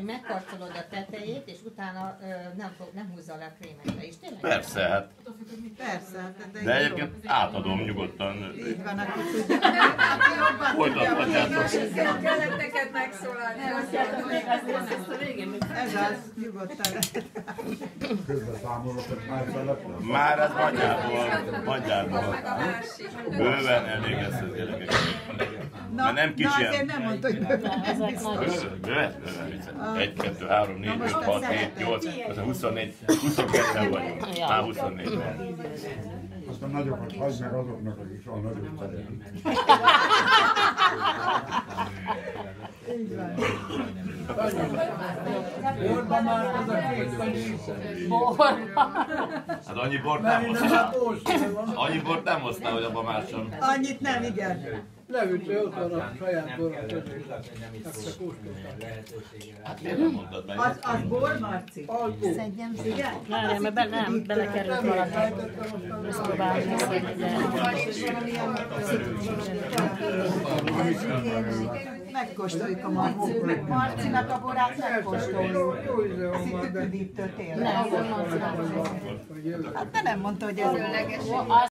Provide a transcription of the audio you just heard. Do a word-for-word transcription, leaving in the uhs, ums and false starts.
hogy megkarcolod a tetejét, és utána ö, nem, fog, nem húzza le a krémekre is. Tényleg? Persze, hát. Persze. De, De egyébként átadom nyugodtan. így van, aki tudja. Aki jobban Folytathatjátok. Kellett neked megszólalni. Ez az, nyugodtan lehet. Közbeszámolok, hogy már felett. Már ez nagyjából, nagyjából. Bőven elég lesz ez, gyerekek. Na, Mert nem na kicsi. azért nem mondta, hogy bőven. Bőven, bőven, bőven vicces. egy, kettő, három, négy, öt, hat, hét, nyolc, huszonnégy, huszonketten vagyunk. Már huszonnégy van. Aztán nagyokat hagyd meg azoknak, akik soha nagyobb szeretik. Így van. Borban már az a két kanyűszer. Hát annyi bort nem hoztál. Annyi bort nem hoztál, hogy abban más sem. Annyit nem, igen. Leült, hogy ott van a saját borom között. Azt csak kóstoltam. Hát miért nem mondtad meg? Az, az bor, Marci? Az bor. Szedjem szét. Igen? Várjál, mert be, nem, belekerült valami. Ezt próbálom beszélni, de... Megkóstoljuk a Marci. Marcinak a borát megkóstoljuk. Jó íze van már, de... Szitüküdítő tényleg. Nem, nem, Hát de nem mondta, hogy ez...